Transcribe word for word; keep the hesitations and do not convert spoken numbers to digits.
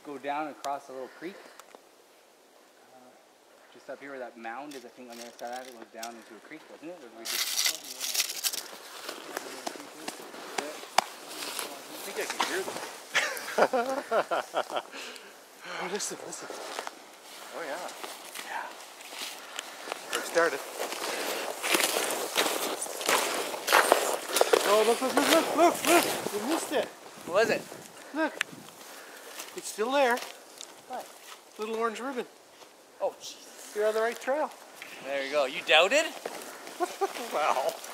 go down and cross a little creek. Uh, just up here where that mound is, I think on the other side of it goes down into a creek, doesn't it? Or do we just... I think I can hear them. Oh, listen, listen. Oh, yeah. Yeah. We're started. Oh, look, look, look, look, look, look. You missed it. What was it? Look. It's still there. What? Little orange ribbon. Oh, jeez. You're on the right trail. There you go. You doubted? Well.